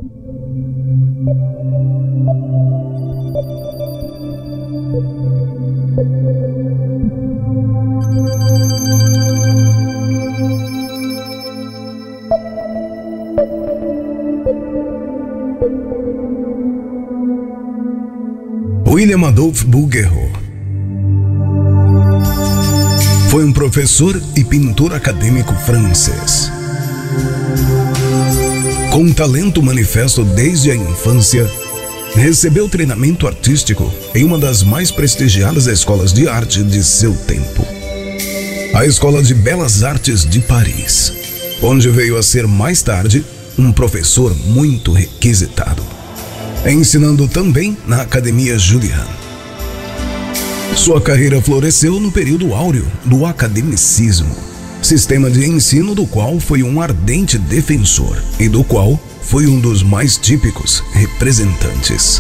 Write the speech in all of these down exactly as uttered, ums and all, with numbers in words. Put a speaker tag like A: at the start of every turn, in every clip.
A: William Adolphe Bouguereau foi um professor e pintor acadêmico francês. Com um talento manifesto desde a infância, recebeu treinamento artístico em uma das mais prestigiadas escolas de arte de seu tempo, a Escola de Belas Artes de Paris, onde veio a ser mais tarde um professor muito requisitado, ensinando também na Academia Julian. Sua carreira floresceu no período áureo do academicismo, sistema de ensino do qual foi um ardente defensor e do qual foi um dos mais típicos representantes.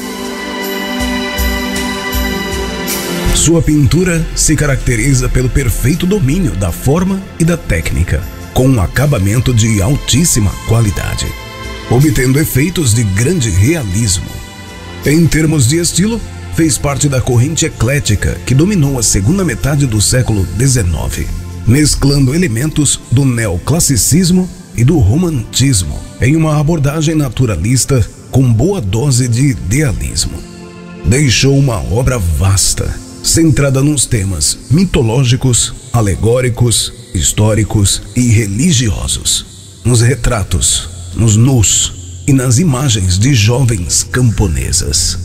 A: Sua pintura se caracteriza pelo perfeito domínio da forma e da técnica, com um acabamento de altíssima qualidade, obtendo efeitos de grande realismo. Em termos de estilo, fez parte da corrente eclética que dominou a segunda metade do século dezenove, mesclando elementos do neoclassicismo e do romantismo em uma abordagem naturalista com boa dose de idealismo. Deixou uma obra vasta, centrada nos temas mitológicos, alegóricos, históricos e religiosos, nos retratos, nos nus e nas imagens de jovens camponesas.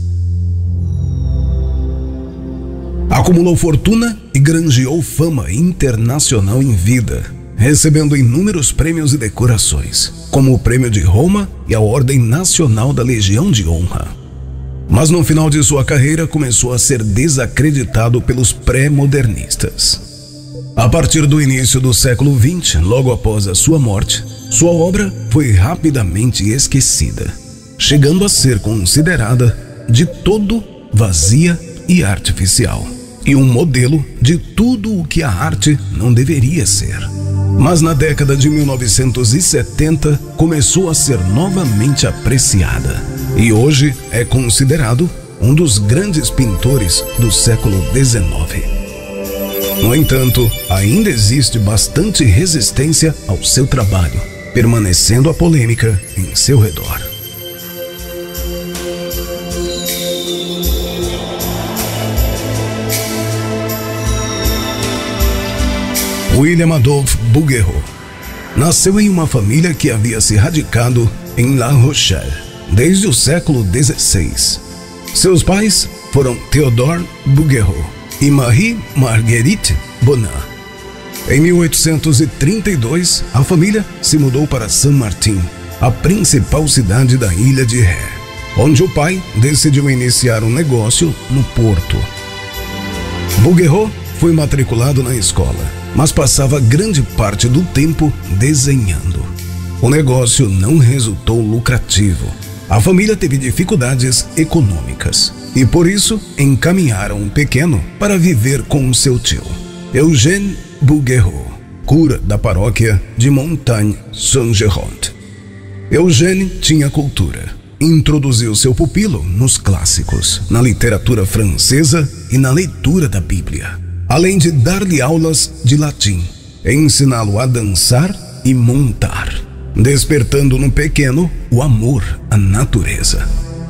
A: Acumulou fortuna e granjeou fama internacional em vida, recebendo inúmeros prêmios e decorações, como o Prêmio de Roma e a Ordem Nacional da Legião de Honra. Mas no final de sua carreira começou a ser desacreditado pelos pré-modernistas. A partir do início do século vinte, logo após a sua morte, sua obra foi rapidamente esquecida, chegando a ser considerada de todo vazia e artificial, e um modelo de tudo o que a arte não deveria ser. Mas na década de mil novecentos e setenta começou a ser novamente apreciada, e hoje é considerado um dos grandes pintores do século dezenove. No entanto, ainda existe bastante resistência ao seu trabalho, permanecendo a polêmica em seu redor. William Adolphe Bouguereau nasceu em uma família que havia se radicado em La Rochelle desde o século dezesseis. Seus pais foram Théodore Bouguereau e Marie-Marguerite Bonin. Em mil oitocentos e trinta e dois, a família se mudou para Saint-Martin, a principal cidade da ilha de Ré, onde o pai decidiu iniciar um negócio no porto. Bouguereau foi matriculado na escola, mas passava grande parte do tempo desenhando. O negócio não resultou lucrativo. A família teve dificuldades econômicas e por isso encaminharam o pequeno para viver com seu tio, Eugène Bouguereau, cura da paróquia de Montagne-Saint-Géronte. Eugène tinha cultura. Introduziu seu pupilo nos clássicos, na literatura francesa e na leitura da Bíblia, além de dar-lhe aulas de latim, ensiná-lo a dançar e montar, despertando no pequeno o amor à natureza.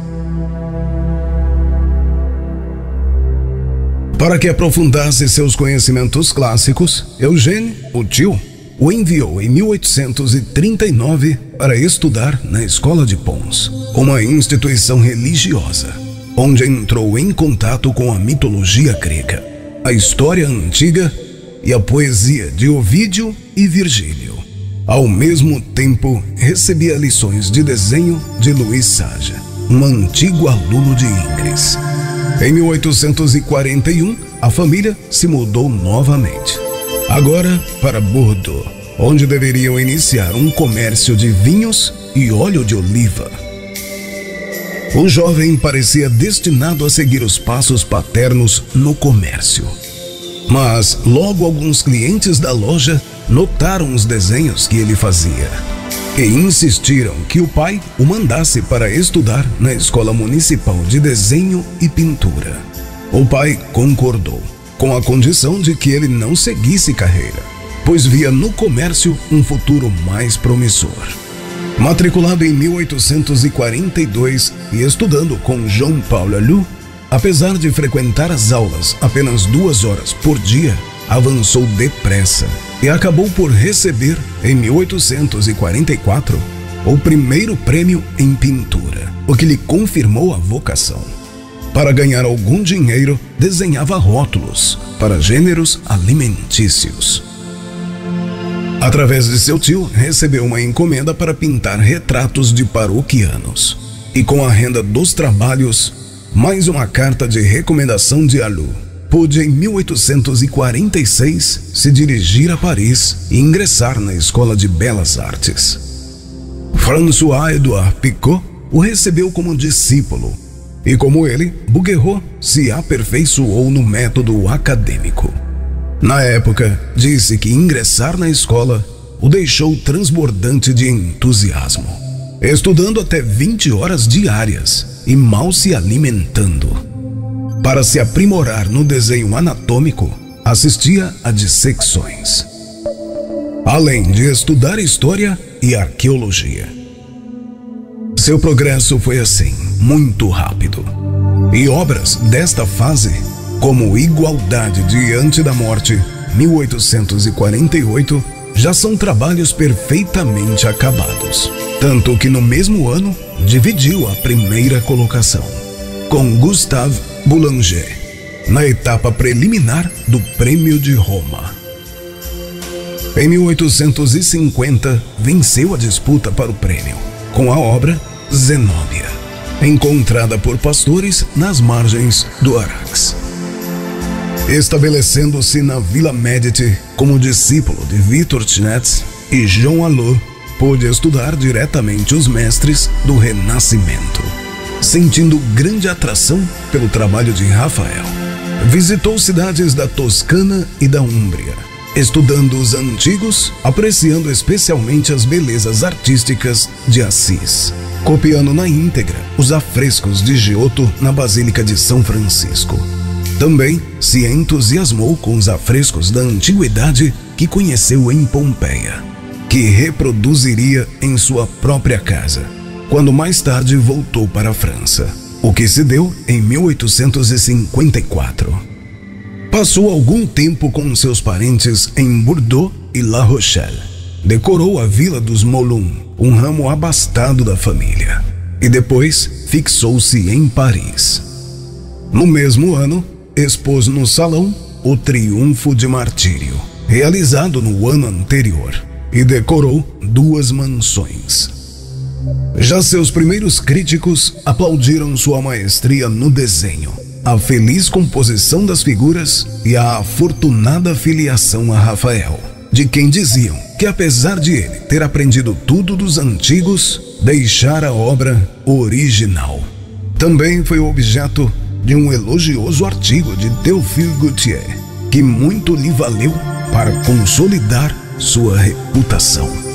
A: Para que aprofundasse seus conhecimentos clássicos, Eugène, o tio, o enviou em mil oitocentos e trinta e nove para estudar na Escola de Pons, uma instituição religiosa, onde entrou em contato com a mitologia grega, a história antiga e a poesia de Ovídio e Virgílio. Ao mesmo tempo, recebia lições de desenho de Louis Sage, um antigo aluno de Ingres. Em mil oitocentos e quarenta e um, a família se mudou novamente, agora para Bordeaux, onde deveriam iniciar um comércio de vinhos e óleo de oliva. O jovem parecia destinado a seguir os passos paternos no comércio. Mas logo alguns clientes da loja notaram os desenhos que ele fazia. e insistiram que o pai o mandasse para estudar na Escola Municipal de Desenho e Pintura. O pai concordou, com a condição de que ele não seguisse carreira, pois via no comércio um futuro mais promissor. Matriculado em mil oitocentos e quarenta e dois e estudando com João Paulo Alou, apesar de frequentar as aulas apenas duas horas por dia, avançou depressa e acabou por receber, em mil oitocentos e quarenta e quatro, o primeiro prêmio em pintura, o que lhe confirmou a vocação. Para ganhar algum dinheiro, desenhava rótulos para gêneros alimentícios. Através de seu tio, recebeu uma encomenda para pintar retratos de paroquianos. E com a renda dos trabalhos, mais uma carta de recomendação de Alou, pôde em mil oitocentos e quarenta e seis se dirigir a Paris e ingressar na Escola de Belas Artes. François-Edouard Picot o recebeu como discípulo, e como ele, Bouguereau se aperfeiçoou no método acadêmico. Na época, disse que ingressar na escola o deixou transbordante de entusiasmo, estudando até vinte horas diárias e mal se alimentando. Para se aprimorar no desenho anatômico, assistia a dissecções, além de estudar história e arqueologia. Seu progresso foi assim, muito rápido, e obras desta fase, como Igualdade Diante da Morte, mil oitocentos e quarenta e oito, já são trabalhos perfeitamente acabados. Tanto que no mesmo ano, dividiu a primeira colocação com Gustave Boulanger, na etapa preliminar do Prêmio de Roma. Em mil oitocentos e cinquenta, venceu a disputa para o prêmio, com a obra Zenóbia, encontrada por pastores nas margens do Arax. Estabelecendo-se na Vila Médici como discípulo de Victor Tchnetz e Jean Alou, pôde estudar diretamente os mestres do Renascimento. Sentindo grande atração pelo trabalho de Rafael, visitou cidades da Toscana e da Úmbria, estudando os antigos, apreciando especialmente as belezas artísticas de Assis, copiando na íntegra os afrescos de Giotto na Basílica de São Francisco. Também se entusiasmou com os afrescos da antiguidade que conheceu em Pompeia, que reproduziria em sua própria casa, quando mais tarde voltou para a França, o que se deu em mil oitocentos e cinquenta e quatro. Passou algum tempo com seus parentes em Bordeaux e La Rochelle. Decorou a Vila dos Moulins, um ramo abastado da família, e depois fixou-se em Paris. No mesmo ano, expôs no Salão o Triunfo de Martírio, realizado no ano anterior, e decorou duas mansões. Já seus primeiros críticos aplaudiram sua maestria no desenho, a feliz composição das figuras e a afortunada filiação a Rafael, de quem diziam que, apesar de ele ter aprendido tudo dos antigos, deixara a obra original. Também foi objeto de um elogioso artigo de Théophile Gautier, que muito lhe valeu para consolidar sua reputação.